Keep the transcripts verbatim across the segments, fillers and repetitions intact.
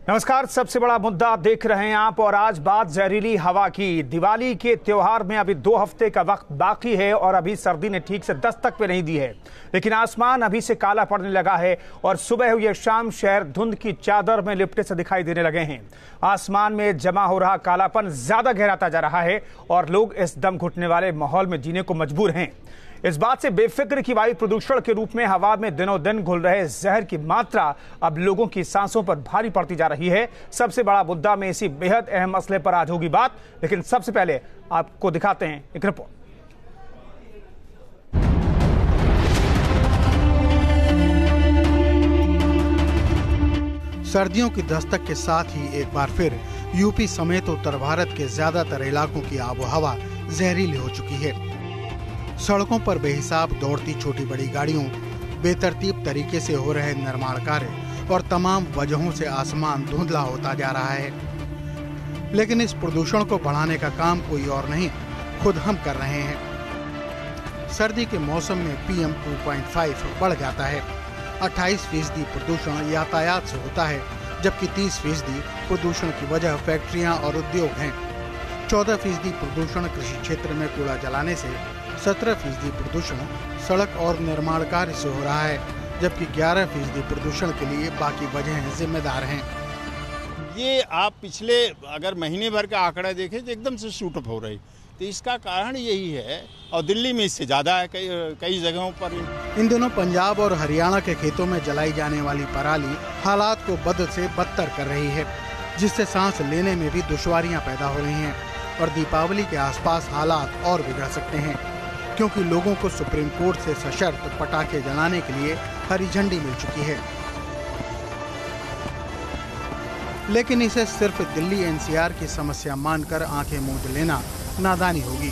नमस्कार। सबसे बड़ा मुद्दा देख रहे हैं आप और आज बात जहरीली हवा की। दिवाली के त्योहार में अभी दो हफ्ते का वक्त बाकी है और अभी सर्दी ने ठीक से दस्तक पे नहीं दी है, लेकिन आसमान अभी से काला पड़ने लगा है और सुबह हुई शाम शहर धुंध की चादर में लिपटे से दिखाई देने लगे हैं। आसमान में जमा हो रहा कालापन ज्यादा गहराता जा रहा है और लोग इस दम घुटने वाले माहौल में जीने को मजबूर हैं। इस बात से बेफिक्र कि वायु प्रदूषण के रूप में हवा में दिनों दिन घुल रहे जहर की मात्रा अब लोगों की सांसों पर भारी पड़ती जा रही है। सबसे बड़ा मुद्दा में इसी बेहद अहम मसले पर आज होगी बात, लेकिन सबसे पहले आपको दिखाते हैं एक रिपोर्ट। सर्दियों की दस्तक के साथ ही एक बार फिर यूपी समेत उत्तर भारत के ज्यादातर इलाकों की आबोहवा जहरीली हो चुकी है। सड़कों पर बेहिसाब दौड़ती छोटी बड़ी गाड़ियों, बेतरतीब तरीके से हो रहे निर्माण कार्य और तमाम वजहों से आसमान धुंधला होता जा रहा है। लेकिन इस प्रदूषण को बढ़ाने का काम कोई और नहीं, खुद हम कर रहे हैं। सर्दी के मौसम में P M two point five बढ़ जाता है। अट्ठाईस फीसदी प्रदूषण यातायात से होता है, जबकि तीस फीसदी प्रदूषण की वजह फैक्ट्रियां और उद्योग हैं। चौदह फीसदी प्रदूषण कृषि क्षेत्र में कूड़ा जलाने से, सत्रह फीसदी प्रदूषण सड़क और निर्माण कार्य से हो रहा है, जबकि ग्यारह फीसदी प्रदूषण के लिए बाकी वजहें जिम्मेदार हैं। ये आप पिछले अगर महीने भर का आंकड़ा देखें तो एकदम से शूट अप हो रही, तो इसका कारण यही है और दिल्ली में इससे ज्यादा है कई कई जगहों पर। इन दिनों पंजाब और हरियाणा के खेतों में जलाई जाने वाली पराली हालात को बद से बदतर कर रही है, जिससे सांस लेने में भी दुश्वारियां पैदा हो रही हैं और दीपावली के आसपास हालात और बिगड़ सकते हैं, क्योंकि लोगों को सुप्रीम कोर्ट से सशर्त पटाखे जलाने के लिए हरी झंडी मिल चुकी है। लेकिन इसे सिर्फ दिल्ली एन सी आर की समस्या मानकर आंखें मूंद लेना नादानी होगी,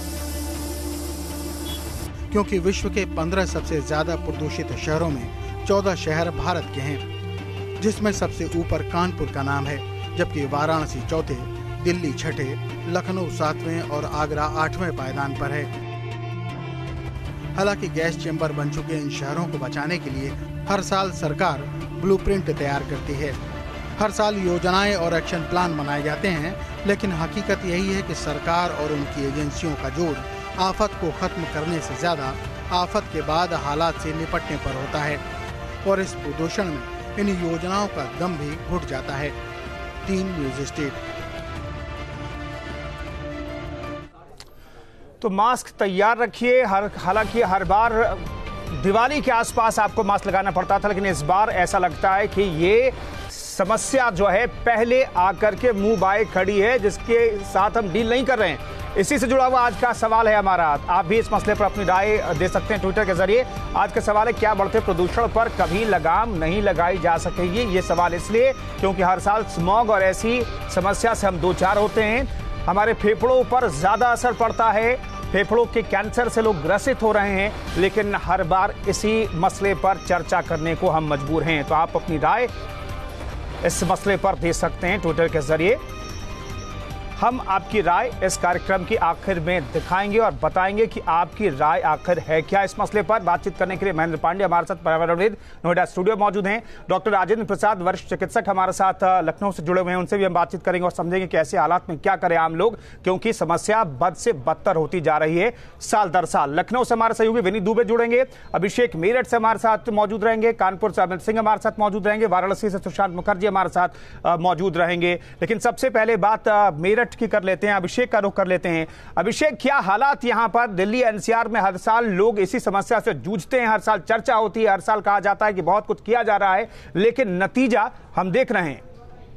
क्योंकि विश्व के पंद्रह सबसे ज्यादा प्रदूषित शहरों में चौदह शहर भारत के हैं, जिसमें सबसे ऊपर कानपुर का नाम है, जबकि वाराणसी चौथे, दिल्ली छठे, लखनऊ सातवें और आगरा आठवें पायदान पर है। हालांकि गैस चेंबर बन चुके इन शहरों को बचाने के लिए हर साल सरकार ब्लूप्रिंट तैयार करती है। हर साल योजनाएं और एक्शन प्लान बनाए जाते हैं, लेकिन हकीकत यही है कि सरकार और उनकी एजेंसियों का जोर आफत को खत्म करने से ज्यादा आफत के बाद हालात से निपटने पर होता है और इस प्रदूषण में इन योजनाओं का दम भी घुट जाता है। तीन न्यूज स्टेट। तो मास्क तैयार रखिए। हर हालांकि हर बार दिवाली के आसपास आपको मास्क लगाना पड़ता था, लेकिन इस बार ऐसा लगता है कि ये समस्या जो है पहले आकर के मुंह बाए खड़ी है, जिसके साथ हम डील नहीं कर रहे हैं। इसी से जुड़ा हुआ आज का सवाल है हमारा। आप भी इस मसले पर अपनी राय दे सकते हैं ट्विटर के जरिए। आज का सवाल है, क्या बढ़ते प्रदूषण पर कभी लगाम नहीं लगाई जा सकेगी? ये सवाल इसलिए क्योंकि हर साल स्मॉग और ऐसी समस्या से हम दो चार होते हैं। हमारे फेफड़ों पर ज्यादा असर पड़ता है, फेफड़ों के कैंसर से लोग ग्रसित हो रहे हैं, लेकिन हर बार इसी मसले पर चर्चा करने को हम मजबूर हैं। तो आप अपनी राय इस मसले पर दे सकते हैं ट्विटर के जरिए। हम आपकी राय इस कार्यक्रम की आखिर में दिखाएंगे और बताएंगे कि आपकी राय आखिर है क्या इस मसले पर। बातचीत करने के लिए महेंद्र पांडे हमारे साथ पर्यावरणविद नोएडा स्टूडियो मौजूद हैं। डॉक्टर राजेंद्र प्रसाद वरिष्ठ चिकित्सक हमारे साथ लखनऊ से जुड़े हुए हैं, उनसे भी हम बातचीत करेंगे और समझेंगे कि ऐसे हालात में क्या करें आम लोग, क्योंकि समस्या बद से बदतर होती जा रही है साल दर साल। लखनऊ से हमारे सहयोगी विनीत दुबे जुड़ेंगे, अभिषेक मेरठ से हमारे साथ मौजूद रहेंगे, कानपुर से अमित सिंह हमारे साथ मौजूद रहेंगे, वाराणसी से सुशांत मुखर्जी हमारे साथ मौजूद रहेंगे। लेकिन सबसे पहले बात मेरठ की कर लेते हैं, अभिषेक का रुख कर लेते हैं। अभिषेक, क्या हालात यहां पर दिल्ली एन सी आर में? हर साल लोग इसी समस्या से जूझते हैं, हर साल चर्चा होती है, हर साल कहा जाता है कि बहुत कुछ किया जा रहा है, लेकिन नतीजा हम देख रहे हैं।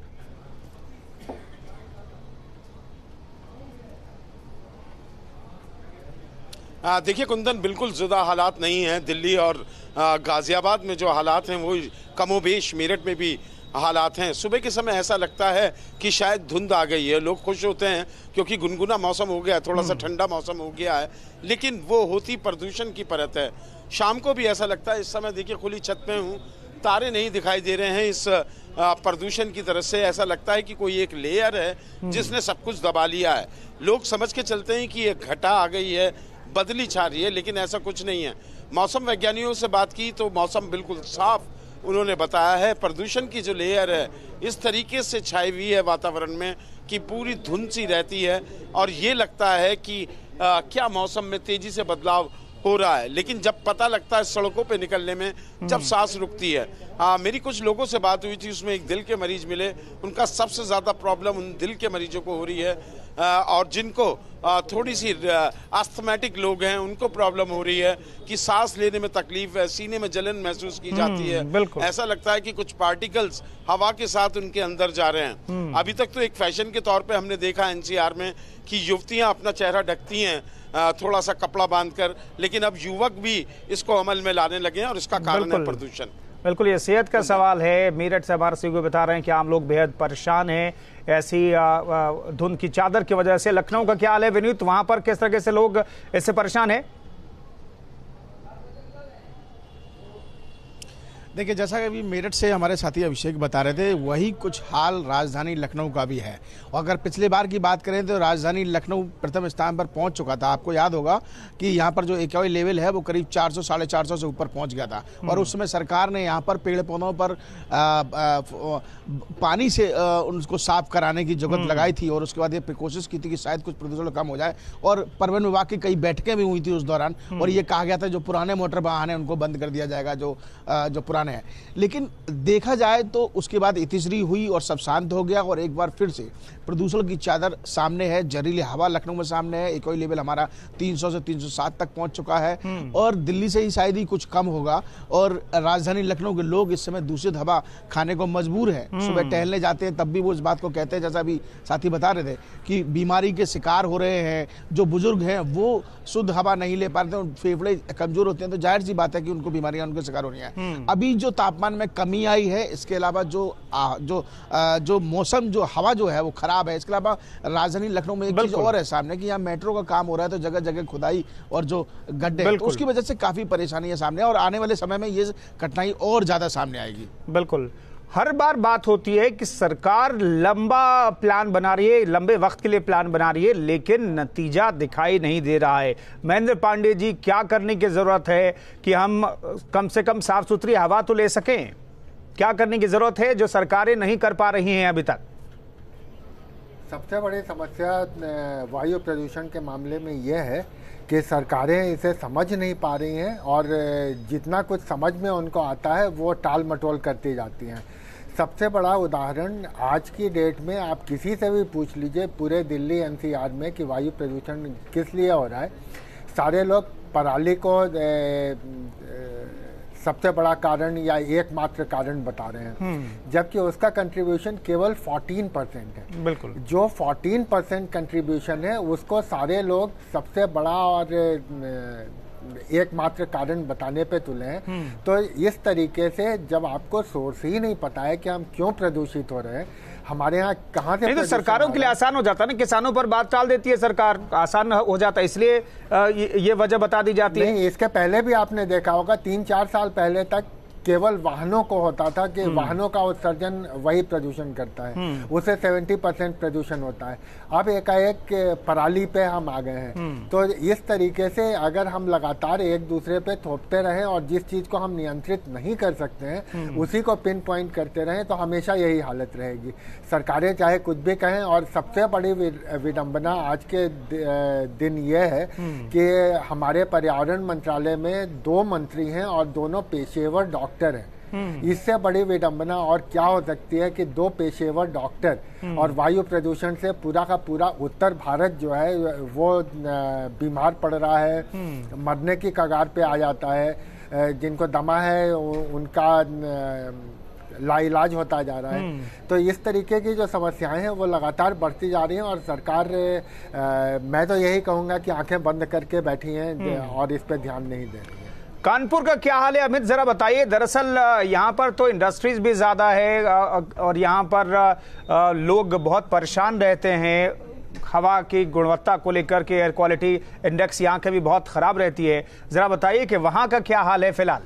देखिए कुंदन, बिल्कुल जुदा हालात नहीं है। दिल्ली और गाजियाबाद में जो हालात हैं वो कमोबेश मेरठ में भी हालात हैं। सुबह के समय ऐसा लगता है कि शायद धुंध आ गई है, लोग खुश होते हैं क्योंकि गुनगुना मौसम हो गया, थोड़ा सा ठंडा मौसम हो गया है, लेकिन वो होती प्रदूषण की परत है। शाम को भी ऐसा लगता है, इस समय देखिए खुली छत पे हूँ, तारे नहीं दिखाई दे रहे हैं इस प्रदूषण की तरफ से। ऐसा लगता है कि कोई एक लेयर है जिसने सब कुछ दबा लिया है। लोग समझ के चलते हैं कि ये घटा आ गई है, बदली छा रही है, लेकिन ऐसा कुछ नहीं है। मौसम वैज्ञानिकों से बात की तो मौसम बिल्कुल साफ उन्होंने बताया है। प्रदूषण की जो लेयर है इस तरीके से छाई हुई है वातावरण में कि पूरी धुंध सी रहती है और ये लगता है कि आ, क्या मौसम में तेजी से बदलाव हो रहा है। लेकिन जब पता लगता है सड़कों पे निकलने में, जब सांस रुकती है। आ, मेरी कुछ लोगों से बात हुई थी, उसमें एक दिल के मरीज मिले, उनका सबसे ज़्यादा प्रॉब्लम उन दिल के मरीजों को हो रही है। आ, और जिनको आ, थोड़ी सी अस्थमैटिक लोग हैं उनको प्रॉब्लम हो रही है कि सांस लेने में तकलीफ है, सीने में जलन महसूस की जाती है। ऐसा लगता है कि कुछ पार्टिकल्स हवा के साथ उनके अंदर जा रहे हैं। अभी तक तो एक फैशन के तौर पे हमने देखा एनसीआर में कि युवतियां अपना चेहरा ढकती हैं थोड़ा सा कपड़ा बांधकर, लेकिन अब युवक भी इसको अमल में लाने लगे हैं और इसका कारण है प्रदूषण। बिल्कुल, ये सेहत का सवाल है। मेरठ से हमारे सहयोगी बता रहे हैं कि आम लोग बेहद परेशान हैं ऐसी धुंध की चादर की वजह से। लखनऊ का क्या हाल है विनीत, वहां पर किस तरह से लोग इससे परेशान हैं? देखिए, जैसा कि अभी मेरठ से हमारे साथी अभिषेक बता रहे थे, वही कुछ हाल राजधानी लखनऊ का भी है। और अगर पिछले बार की बात करें तो राजधानी लखनऊ प्रथम स्थान पर पहुंच चुका था। आपको याद होगा कि यहाँ पर जो एक्याई लेवल है वो करीब चार सौ साढ़े चार सौ से ऊपर पहुंच गया था। और उस समय सरकार ने यहाँ पर पेड़ पौधों पर आ, आ, पानी से आ, उनको साफ कराने की जरूरत लगाई थी और उसके बाद ये कोशिश की थी कि शायद कुछ प्रदूषण कम हो जाए। और परिवहन विभाग की कई बैठकें भी हुई थी उस दौरान, और ये कहा गया था जो पुराने मोटर वाहन है उनको बंद कर दिया जाएगा, जो जो पुराने है। लेकिन देखा जाए तो उसके बाद इतिश्री हुई और सब शांत हो गया और एक बार फिर से प्रदूषण की चादर सामने है। जहरीली हवा लखनऊ में सामने है। एक्याई लेवल हमारा तीन सौ से तीन सौ सात तक पहुंच चुका है और दिल्ली से ही शायद ही कुछ कम होगा। और राजधानी लखनऊ के लोग इस समय दूषित हवा खाने को मजबूर है। सुबह टहलने जाते हैं तब भी वो इस बात को कहते हैं, जैसा अभी साथी बता रहे थे, कि बीमारी के शिकार हो रहे हैं। जो बुजुर्ग हैं वो शुद्ध हवा नहीं ले पाते हैं, फेफड़े कमजोर होते हैं, तो जाहिर सी बात है कि उनको बीमारियां उनके शिकार हो रही हैं। अभी जो तापमान में कमी आई है, इसके अलावा जो आ, जो आ, जो मौसम जो हवा जो है वो खराब है। इसके अलावा राजधानी लखनऊ में एक चीज और है सामने कि यहाँ मेट्रो का काम हो रहा है, तो जगह जगह खुदाई और जो गड्ढे हैं, तो उसकी वजह से काफी परेशानी है सामने और आने वाले समय में ये कठिनाई और ज्यादा सामने आएगी। बिल्कुल, हर बार बात होती है कि सरकार लंबा प्लान बना रही है, लंबे वक्त के लिए प्लान बना रही है, लेकिन नतीजा दिखाई नहीं दे रहा है। महेंद्र पांडे जी, क्या करने की जरूरत है कि हम कम से कम साफ सुथरी हवा तो ले सकें? क्या करने की जरूरत है जो सरकारें नहीं कर पा रही हैं अभी तक? सबसे बड़ी समस्या वायु प्रदूषण के मामले में यह है कि सरकारें इसे समझ नहीं पा रही हैं और जितना कुछ समझ में उनको आता है वो टाल मटोल करती जाती हैं। सबसे बड़ा उदाहरण आज की डेट में आप किसी से भी पूछ लीजिए पूरे दिल्ली एनसीआर में कि वायु प्रदूषण किस लिए हो रहा है, सारे लोग पराली को ए, ए, सबसे बड़ा कारण या एकमात्र कारण बता रहे हैं, जबकि उसका कंट्रीब्यूशन केवल चौदह परसेंट है। बिल्कुल, जो चौदह परसेंट कंट्रीब्यूशन है उसको सारे लोग सबसे बड़ा और एकमात्र कारण बताने पे तुले हैं। तो इस तरीके से जब आपको सोर्स ही नहीं पता है कि हम क्यों प्रदूषित हो रहे हैं, हमारे यहाँ कहाँ से, तो सरकारों के लिए आसान हो जाता है ना, किसानों पर बात टाल देती है सरकार, आसान हो जाता है, इसलिए ये वजह बता दी जाती है। नहीं, इसके पहले भी आपने देखा होगा, तीन चार साल पहले तक केवल वाहनों को होता था कि वाहनों का उत्सर्जन वही प्रदूषण करता है, उसे सत्तर परसेंट प्रदूषण होता है। अब एकाएक पराली पे हम आ गए हैं। तो इस तरीके से अगर हम लगातार एक दूसरे पे थोपते रहें और जिस चीज को हम नियंत्रित नहीं कर सकते हैं उसी को पिन पॉइंट करते रहें तो हमेशा यही हालत रहेगी। सरकारें चाहे कुछ भी कहें, और सबसे बड़ी विडंबना आज के दिन यह है कि हमारे पर्यावरण मंत्रालय में दो मंत्री हैं और दोनों पेशेवर डॉक्टर है। इससे बड़ी विडंबना और क्या हो सकती है कि दो पेशेवर डॉक्टर और वायु प्रदूषण से पूरा का पूरा उत्तर भारत जो है वो बीमार पड़ रहा है, मरने की कगार पे आ जाता है। जिनको दमा है उनका लाइलाज होता जा रहा है। तो इस तरीके की जो समस्याएं हैं वो लगातार बढ़ती जा रही हैं और सरकार आ, मैं तो यही कहूंगा कि आंखें बंद करके बैठी हैं और इस पे ध्यान नहीं दे रही है। कानपुर का क्या हाल है अमित, जरा बताइए। दरअसल यहाँ पर तो इंडस्ट्रीज भी ज्यादा है और यहाँ पर लोग बहुत परेशान रहते हैं। हवा की गुणवत्ता को लेकर के एयर क्वालिटी इंडेक्स यहाँ के भी बहुत खराब रहती है। जरा बताइए कि वहाँ का क्या हाल है फिलहाल।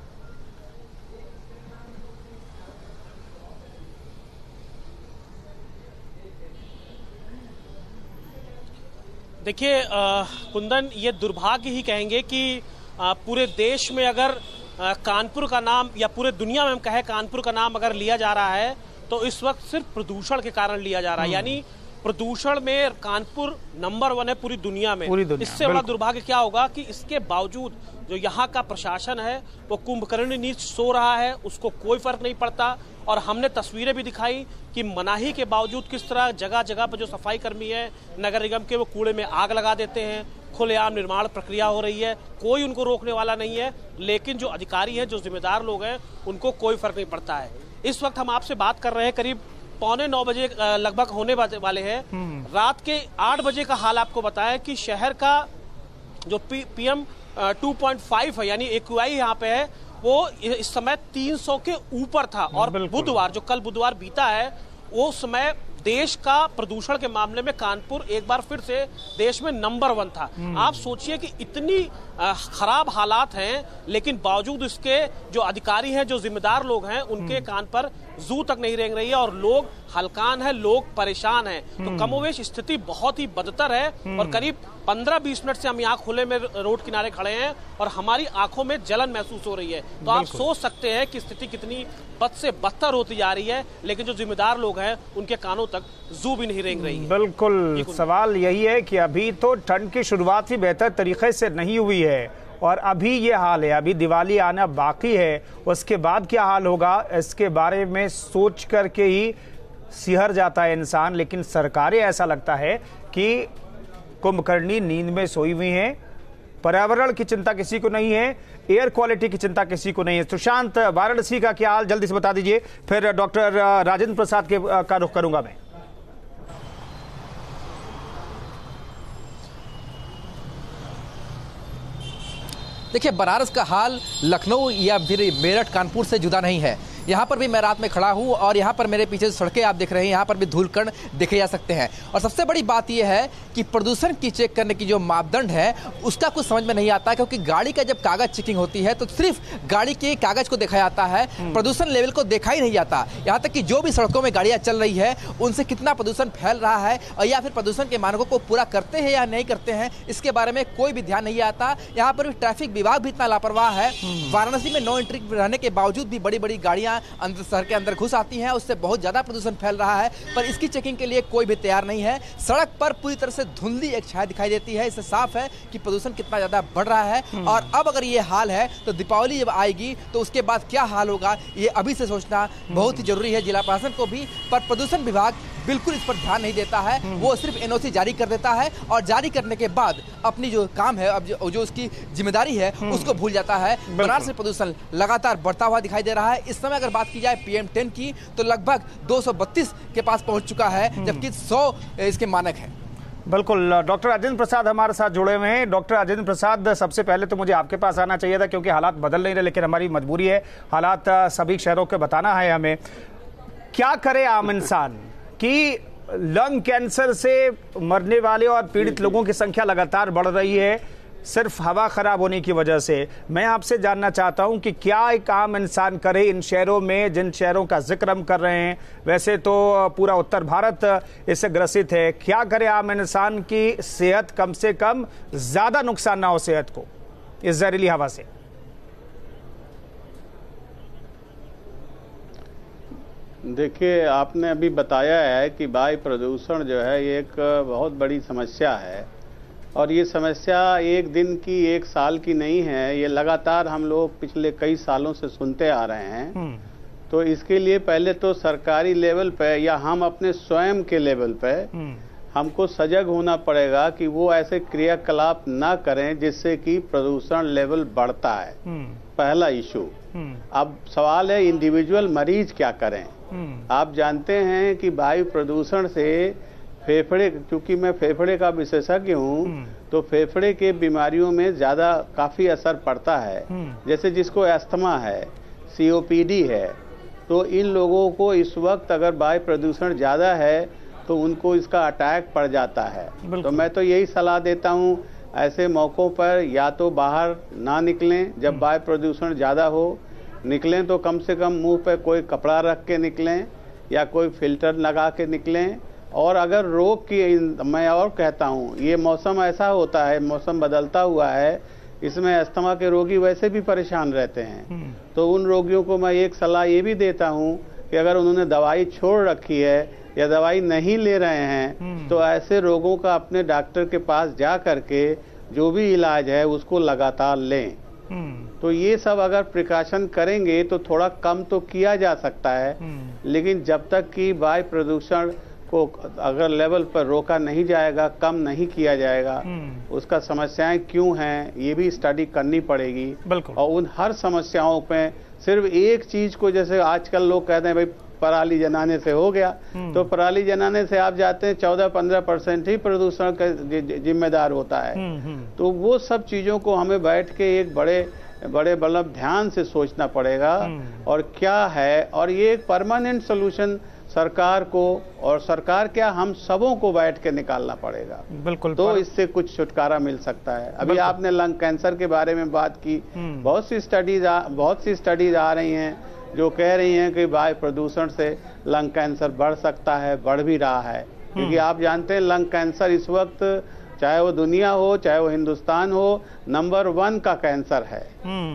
देखिए कुंदन, ये दुर्भाग्य ही कहेंगे कि पूरे देश में अगर कानपुर का नाम या पूरे दुनिया में हम कहें कानपुर का नाम अगर लिया जा रहा है तो इस वक्त सिर्फ प्रदूषण के कारण लिया जा रहा है। यानी प्रदूषण में कानपुर नंबर वन है पूरी दुनिया में। दुनिया, इससे बड़ा दुर्भाग्य क्या होगा कि इसके बावजूद जो यहाँ का प्रशासन है वो कुंभकर्णी नीच सो रहा है, उसको कोई फर्क नहीं पड़ता। और हमने तस्वीरें भी दिखाई कि मनाही के बावजूद किस तरह जगह जगह पर जो सफाई कर्मी है नगर निगम के, वो कूड़े में आग लगा देते हैं। खुलेआम निर्माण प्रक्रिया हो रही है, कोई उनको रोकने वाला नहीं है, लेकिन जो अधिकारी हैं, जो जिम्मेदार लोग हैं, उनको कोई फर्क नहीं पड़ता है। इस वक्त हम आपसे बात कर रहे हैं, करीब पौने नौ बजे लगभग होने वाले हैं। रात के आठ बजे का हाल आपको बताया कि शहर का जो P, PM two point five है यानी एक्यूआई यहाँ पे है वो इस समय तीन सौ के ऊपर था। और बुधवार जो कल बुधवार बीता है वो समय देश का प्रदूषण के मामले में कानपुर एक बार फिर से देश में नंबर वन था। आप सोचिए कि इतनी खराब हालात हैं, लेकिन बावजूद इसके जो अधिकारी हैं, जो जिम्मेदार लोग हैं, उनके कान पर जू तक नहीं रेंग रही है और लोग हलकान है, लोग परेशान हैं। तो कमोवेश स्थिति बहुत ही बदतर है और करीब पंद्रह बीस मिनट से हम यहाँ खुले में रोड किनारे खड़े हैं और हमारी आंखों में जलन महसूस हो रही है। तो आप सोच सकते हैं कि स्थिति कितनी बद से बदतर होती जा रही है, लेकिन जो जिम्मेदार लोग हैं उनके कानों तक जू भी नहीं रेंग रही है। बिल्कुल, सवाल यही है कि अभी तो ठंड की शुरुआत ही बेहतर तरीके से नहीं हुई है और अभी ये हाल है, अभी दिवाली आना बाकी है, उसके बाद क्या हाल होगा इसके बारे में सोच करके ही सिहर जाता है इंसान। लेकिन सरकारें ऐसा लगता है कि कुंभकर्णी नींद में सोई हुई हैं, पर्यावरण की चिंता किसी को नहीं है, एयर क्वालिटी की चिंता किसी को नहीं है। सुशांत, वाराणसी का क्या हाल जल्दी से बता दीजिए, फिर डॉक्टर राजेंद्र प्रसाद के का रुख करूंगा मैं। देखिए, बनारस का हाल लखनऊ या फिर मेरठ कानपुर से जुदा नहीं है। यहाँ पर भी मैं रात में खड़ा हूँ और यहाँ पर मेरे पीछे सड़कें आप देख रहे हैं, यहाँ पर भी धूलकण देखे जा सकते हैं। और सबसे बड़ी बात यह है कि प्रदूषण की चेक करने की जो मापदंड है उसका कुछ समझ में नहीं आता, क्योंकि गाड़ी का जब कागज चेकिंग होती है तो सिर्फ गाड़ी के कागज को देखा जाता है, प्रदूषण लेवल को देखा ही नहीं जाता। यहाँ तक कि जो भी सड़कों में गाड़ियाँ चल रही है उनसे कितना प्रदूषण फैल रहा है और या फिर प्रदूषण के मानकों को पूरा करते हैं या नहीं करते हैं, इसके बारे में कोई भी ध्यान नहीं आता। यहाँ पर भी ट्रैफिक विभाग भी इतना लापरवाह है। वाराणसी में नो एंट्री रहने के बावजूद भी बड़ी बड़ी गाड़ियाँ अंदर शहर के अंदर घुस आती हैं, उससे बहुत ज्यादा प्रदूषण फैल रहा है, पर इसकी चेकिंग के लिए कोई भी तैयार नहीं है। सड़क पर पूरी तरह से धुंधली एक छाया दिखाई देती है, इससे साफ है कि प्रदूषण कितना ज्यादा बढ़ रहा है। और अब अगर ये हाल है तो दीपावली जब आएगी तो उसके बाद क्या हाल होगा, ये अभी से सोचना बहुत ही जरूरी है जिला प्रशासन को भी। पर प्रदूषण विभाग बिल्कुल इस पर ध्यान नहीं देता है, वो सिर्फ एनओसी जारी कर देता है और जारी करने के बाद अपनी जो काम है, अब जो, जो उसकी जिम्मेदारी है उसको भूल जाता है। बनारस में प्रदूषण लगातार बढ़ता हुआ दिखाई दे रहा है। इस समय अगर बात की जाए पीएम टेन की तो लगभग दो सौ बत्तीस के पास पहुंच चुका है, जबकि सौ इसके मानक है। बिल्कुल, डॉक्टर राजेंद्र प्रसाद हमारे साथ जुड़े हुए हैं। डॉक्टर राजेंद्र प्रसाद, सबसे पहले तो मुझे आपके पास आना चाहिए था क्योंकि हालात बदल नहीं रहे, लेकिन हमारी मजबूरी है, हालात सभी शहरों के बताना है हमें। क्या करे आम इंसान कि लंग कैंसर से मरने वाले और पीड़ित लोगों की संख्या लगातार बढ़ रही है सिर्फ हवा खराब होने की वजह से। मैं आपसे जानना चाहता हूं कि क्या एक आम इंसान करे इन शहरों में, जिन शहरों का जिक्र हम कर रहे हैं, वैसे तो पूरा उत्तर भारत इससे ग्रसित है, क्या करे आम इंसान की सेहत कम से कम ज्यादा नुकसान ना हो सेहत को इस जहरीली हवा से? देखिए, आपने अभी बताया है कि वायु प्रदूषण जो है ये एक बहुत बड़ी समस्या है और ये समस्या एक दिन की, एक साल की नहीं है, ये लगातार हम लोग पिछले कई सालों से सुनते आ रहे हैं। तो इसके लिए पहले तो सरकारी लेवल पे या हम अपने स्वयं के लेवल पे हमको सजग होना पड़ेगा कि वो ऐसे क्रियाकलाप ना करें जिससे कि प्रदूषण लेवल बढ़ता है, पहला इशू। अब सवाल है इंडिविजुअल मरीज क्या करें। आप जानते हैं कि वायु प्रदूषण से फेफड़े, क्योंकि मैं फेफड़े का विशेषज्ञ हूँ, तो फेफड़े के बीमारियों में ज्यादा काफी असर पड़ता है। जैसे जिसको अस्थमा है, सीओपीडी है, तो इन लोगों को इस वक्त अगर वायु प्रदूषण ज्यादा है तो उनको इसका अटैक पड़ जाता है। तो मैं तो यही सलाह देता हूँ, ऐसे मौकों पर या तो बाहर ना निकलें, जब वायु प्रदूषण ज्यादा हो, निकलें तो कम से कम मुंह पे कोई कपड़ा रख के निकलें या कोई फिल्टर लगा के निकलें। और अगर रोग की, मैं और कहता हूँ, ये मौसम ऐसा होता है, मौसम बदलता हुआ है इसमें अस्थमा के रोगी वैसे भी परेशान रहते हैं। तो उन रोगियों को मैं एक सलाह ये भी देता हूँ कि अगर उन्होंने दवाई छोड़ रखी है या दवाई नहीं ले रहे हैं तो ऐसे रोगों का अपने डॉक्टर के पास जा करके जो भी इलाज है उसको लगातार लें। तो ये सब अगर प्रिकॉशन करेंगे तो थोड़ा कम तो किया जा सकता है, लेकिन जब तक कि वायु प्रदूषण को अगर लेवल पर रोका नहीं जाएगा, कम नहीं किया जाएगा, उसका समस्याएं क्यों हैं ये भी स्टडी करनी पड़ेगी। और उन हर समस्याओं पे सिर्फ एक चीज को, जैसे आजकल लोग कहते हैं भाई पराली जलाने से हो गया, तो पराली जलाने से आप जाते हैं चौदह पंद्रह परसेंट ही प्रदूषण का जिम्मेदार होता है। तो वो सब चीजों को हमें बैठ के एक बड़े बड़े मतलब ध्यान से सोचना पड़ेगा और क्या है, और ये एक परमानेंट सोल्यूशन सरकार को और सरकार क्या हम सबों को बैठ के निकालना पड़ेगा। बिल्कुल। तो पर... इससे कुछ छुटकारा मिल सकता है। अभी आपने लंग कैंसर के बारे में बात की, बहुत सी स्टडीज बहुत सी स्टडीज आ रही हैं जो कह रही हैं कि वायु प्रदूषण से लंग कैंसर बढ़ सकता है, बढ़ भी रहा है। क्योंकि आप जानते हैं लंग कैंसर इस वक्त चाहे वो दुनिया हो चाहे वो हिंदुस्तान हो नंबर वन का कैंसर है।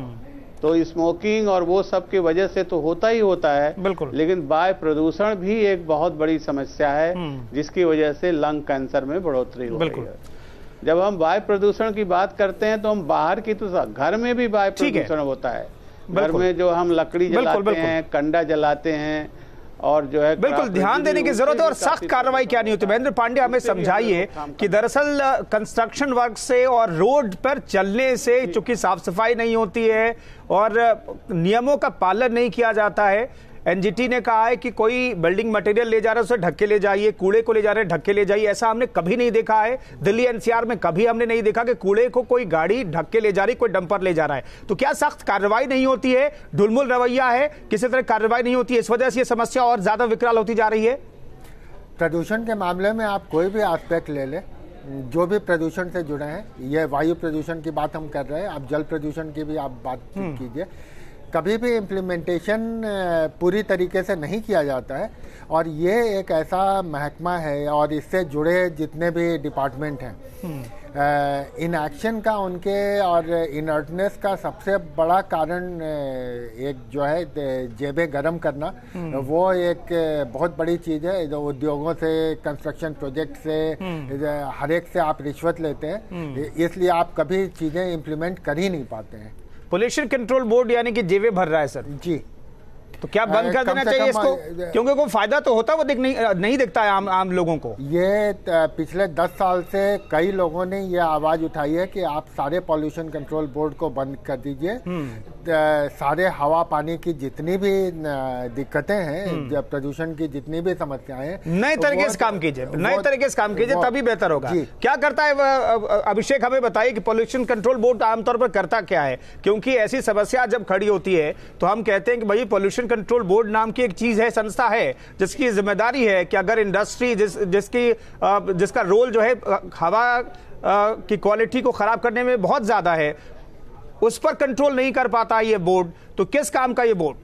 तो स्मोकिंग और वो सब की वजह से तो होता ही होता है, बिल्कुल, लेकिन वायु प्रदूषण भी एक बहुत बड़ी समस्या है जिसकी वजह से लंग कैंसर में बढ़ोतरी हो रही है। जब हम वायु प्रदूषण की बात करते हैं तो हम बाहर की तो घर में भी वायु प्रदूषण होता है। घर में जो हम लकड़ी जलाते हैं, कंडा जलाते हैं और जो है बिल्कुल ध्यान देने की जरूरत है। और सख्त कार्रवाई क्या नहीं होती। महेंद्र पांडे हमें समझाइए कि दरअसल कंस्ट्रक्शन वर्क से और रोड पर चलने से चूंकि साफ सफाई नहीं होती है और नियमों का पालन नहीं किया जाता है, एनजीटी ने कहा है कि कोई बिल्डिंग मटेरियल ले जा रहा है उसे ढक के ले जाइए, कूड़े को ले जा रहे हैं ढक के ले जाइए। ऐसा हमने कभी नहीं देखा है। दिल्ली एनसीआर में कभी हमने नहीं देखा कि कूड़े को कोई गाड़ी ढक के ले जा रही, कोई डंपर ले जा रहा है। तो क्या सख्त कार्रवाई नहीं होती है, ढुलमुल रवैया है, किसी तरह कार्रवाई नहीं होती है, इस वजह से ये समस्या और ज्यादा विकराल होती जा रही है? प्रदूषण के मामले में आप कोई भी एस्पेक्ट ले ले, जो भी प्रदूषण से जुड़े हैं, ये वायु प्रदूषण की बात हम कर रहे हैं, अब जल प्रदूषण की भी आप बात कीजिए, कभी भी इम्प्लीमेंटेशन पूरी तरीके से नहीं किया जाता है। और ये एक ऐसा महकमा है और इससे जुड़े जितने भी डिपार्टमेंट हैं, इन एक्शन का उनके और इनर्टनेस का सबसे बड़ा कारण एक जो है जेबें गरम करना, वो एक बहुत बड़ी चीज़ है। जो उद्योगों से, कंस्ट्रक्शन प्रोजेक्ट से, हर एक से आप रिश्वत लेते हैं, इसलिए आप कभी चीज़ें इम्प्लीमेंट कर ही नहीं पाते हैं। पोल्यूशन कंट्रोल बोर्ड यानी कि जेबें भर रहा है सर जी, तो क्या बंद कर देना चाहिए इसको? क्योंकि कोई फायदा तो होता है, वो दिख नहीं नहीं दिखता है आम आम लोगों को। ये पिछले दस साल से कई लोगों ने ये आवाज उठाई है कि आप सारे पॉल्यूशन कंट्रोल बोर्ड को बंद कर दीजिए। सारे हवा पानी की जितनी भी दिक्कतें हैं, प्रदूषण की जितनी भी समस्याएं हैं, नए तरीके से काम कीजिए, नए तरीके से काम कीजिए, तभी बेहतर होगा। क्या करता है अभिषेक, हमें बताइए कि पॉल्यूशन कंट्रोल बोर्ड आमतौर पर करता क्या है? क्योंकि ऐसी समस्या जब खड़ी होती है तो हम कहते हैं कि भाई पॉल्यूशन कंट्रोल बोर्ड नाम की एक चीज है, संस्था है, जिसकी जिम्मेदारी है कि अगर इंडस्ट्री जिस जिसकी जिसका रोल जो है हवा की क्वालिटी को खराब करने में बहुत ज्यादा है, उस पर कंट्रोल नहीं कर पाता ये बोर्ड, तो किस काम का ये बोर्ड?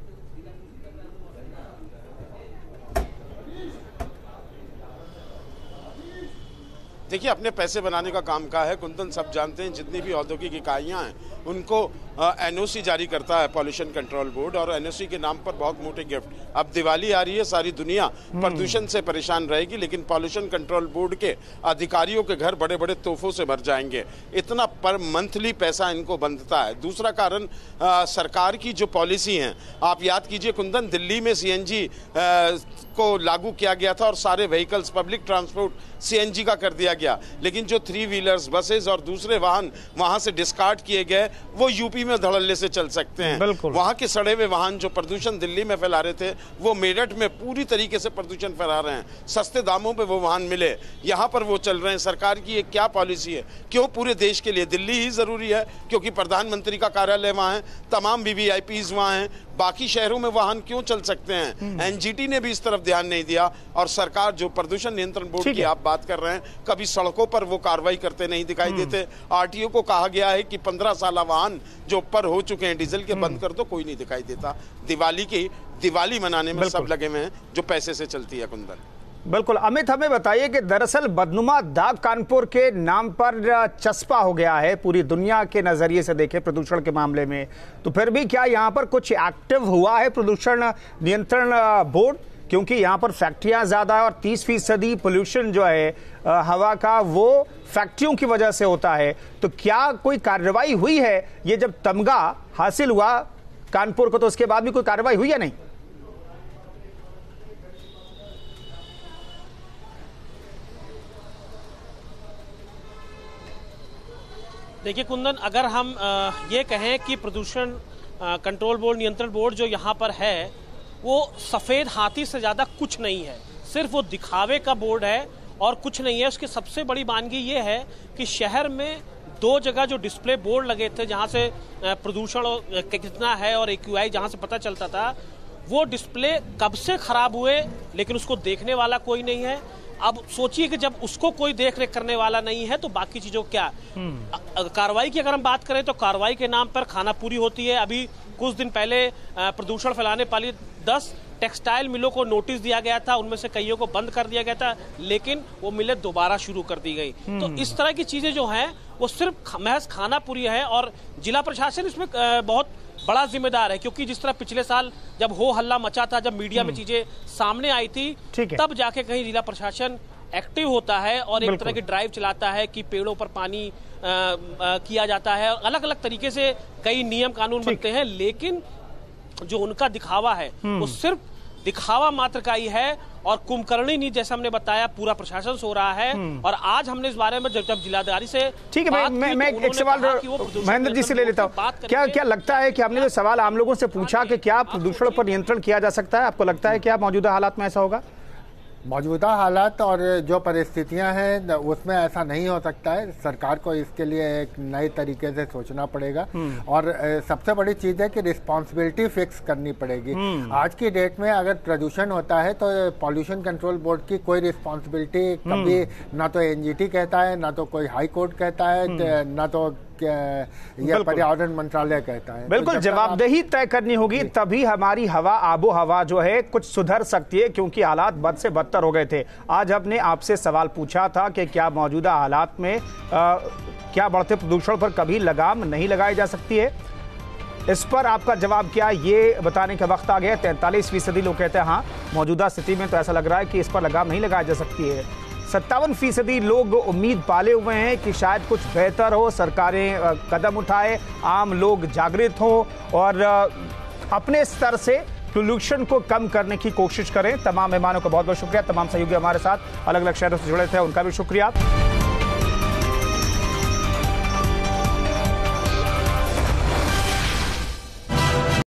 देखिए, अपने पैसे बनाने का काम का है। कुंदन सब जानते हैं, जितनी भी औद्योगिक इकाइयां हैं उनको एनओसी जारी करता है पॉल्यूशन कंट्रोल बोर्ड, और एनओसी के नाम पर बहुत मोटे गिफ्ट। अब दिवाली आ रही है, सारी दुनिया प्रदूषण से परेशान रहेगी, लेकिन पॉल्यूशन कंट्रोल बोर्ड के अधिकारियों के घर बड़े बड़े तोहफों से भर जाएंगे। इतना पर मंथली पैसा इनको बनता है। दूसरा कारण आ, सरकार की जो पॉलिसी है, आप याद कीजिए कुंदन, दिल्ली में सीएनजी को लागू किया गया था और सारे व्हीकल्स, पब्लिक ट्रांसपोर्ट सीएनजी का कर दिया गया, लेकिन जो थ्री व्हीलर्स, बसेस और दूसरे वाहन वहां से डिस्कार्ड किए गए, वो यूपी में धड़ल्ले से चल सकते हैं। वहां के सड़े हुए वाहन जो प्रदूषण दिल्ली में फैला रहे थे, वो मेरठ में पूरी तरीके से प्रदूषण फैला रहे हैं। सस्ते दामों पे वो वाहन मिले, यहाँ पर वो चल रहे हैं। सरकार की ये क्या पॉलिसी है? क्यों पूरे देश के लिए दिल्ली ही जरूरी है? क्योंकि प्रधानमंत्री का कार्यालय वहां है, तमाम वीवीआईपीज वहां हैं, बाकी शहरों में वाहन क्यों चल सकते हैं? एनजीटी ने भी इस तरफ ध्यान नहीं दिया, और सरकार जो प्रदूषण नियंत्रण बोर्ड की आप बात कर रहे हैं, कभी सड़कों पर वो कार्रवाई करते नहीं दिखाई देते। आरटीओ को कहा गया है कि पंद्रह साल वाहन जो ऊपर हो चुके हैं डीजल के, बंद कर दो, कोई नहीं दिखाई देता। दिवाली की दिवाली मनाने में सब लगे हुए हैं जो पैसे से चलती है कुंदन। बिल्कुल। अमित, हमें बताइए कि दरअसल बदनुमा दाग कानपुर के नाम पर चस्पा हो गया है पूरी दुनिया के नजरिए से देखें प्रदूषण के मामले में, तो फिर भी क्या यहाँ पर कुछ एक्टिव हुआ है प्रदूषण नियंत्रण बोर्ड? क्योंकि यहाँ पर फैक्ट्रियां ज्यादा है और तीस फीसदी पोल्यूशन जो है हवा का वो फैक्ट्रियों की वजह से होता है, तो क्या कोई कार्रवाई हुई है? ये जब तमगा हासिल हुआ कानपुर को तो उसके बाद भी कोई कार्रवाई हुई या नहीं? देखिए कुंदन, अगर हम ये कहें कि प्रदूषण कंट्रोल बोर्ड, नियंत्रण बोर्ड जो यहाँ पर है वो सफेद हाथी से ज्यादा कुछ नहीं है, सिर्फ वो दिखावे का बोर्ड है और कुछ नहीं है। उसकी सबसे बड़ी वानगी ये है कि शहर में दो जगह जो डिस्प्ले बोर्ड लगे थे जहां से प्रदूषण कितना है और एक्यूआई जहां से पता चलता था, वो डिस्प्ले कब से खराब हुए लेकिन उसको देखने वाला कोई नहीं है। अब सोचिए कि जब उसको कोई देख रेख करने वाला नहीं है तो बाकी चीजों क्या। कार्रवाई की अगर हम बात करें तो कार्रवाई के नाम पर खाना पूरी होती है। अभी कुछ दिन पहले प्रदूषण फैलाने वाली दस टेक्सटाइल मिलों को नोटिस दिया गया था, उनमें से कईयों को बंद कर दिया गया था, लेकिन वो मिलें दोबारा शुरू कर दी गई। तो इस तरह की चीजें जो हैं वो सिर्फ महज खाना पूरी है और जिला प्रशासन इसमें बहुत बड़ा जिम्मेदार है, क्योंकि जिस तरह पिछले साल जब हो हल्ला मचा था, जब मीडिया में चीजें सामने आई थी, तब जाके कहीं जिला प्रशासन एक्टिव होता है और एक तरह की ड्राइव चलाता है कि पेड़ों पर पानी आ, आ, किया जाता है। अलग अलग तरीके से कई नियम कानून बनते हैं, लेकिन जो उनका दिखावा है वो सिर्फ दिखावा मात्र का ही है और कुंभकर्णी नहीं, जैसा हमने बताया, पूरा प्रशासन सो रहा है। और आज हमने इस बारे में जब जब जिलाधिकारी से ठीक है, मैं मैं, मैं एक सवाल महेंद्र जी से ले लेता हूँ। क्या क्या लगता है कि हमने जो सवाल आम लोगों से पूछा कि क्या प्रदूषण पर नियंत्रण किया जा सकता है, आपको लगता है क्या मौजूदा हालात में ऐसा होगा? मौजूदा हालात और जो परिस्थितियां हैं उसमें ऐसा नहीं हो सकता है। सरकार को इसके लिए एक नए तरीके से सोचना पड़ेगा और सबसे बड़ी चीज है कि रिस्पॉन्सिबिलिटी फिक्स करनी पड़ेगी। आज की डेट में अगर प्रदूषण होता है तो पॉल्यूशन कंट्रोल बोर्ड की कोई रिस्पॉन्सिबिलिटी कभी ना तो एनजीटी कहता है, ना तो कोई हाई कोर्ट कहता है, ना तो यह पर्यावरण मंत्रालय कहता है। बिल्कुल, जवाबदेही तय करनी होगी, तभी हमारी हवा, आबो हवा जो है कुछ सुधर सकती है, क्योंकि हालात बद से बदतर हो गए थे। आज हमने आपसे सवाल पूछा था कि क्या मौजूदा हालात में आ, क्या बढ़ते प्रदूषण पर कभी लगाम नहीं लगाई जा सकती है? इस पर आपका जवाब क्या, ये बताने का वक्त आ गया। तैंतालीस फीसदी लोग कहते हैं हाँ, मौजूदा स्थिति में तो ऐसा लग रहा है कि इस पर लगाम नहीं लगाई जा सकती है। सत्तावन फीसदी लोग उम्मीद पाले हुए हैं कि शायद कुछ बेहतर हो, सरकारें कदम उठाए, आम लोग जागृत हों और अपने स्तर से पोल्यूशन को कम करने की कोशिश करें। तमाम मेहमानों का बहुत बहुत शुक्रिया, तमाम सहयोगी हमारे साथ अलग अलग शहरों से जुड़े थे, उनका भी शुक्रिया।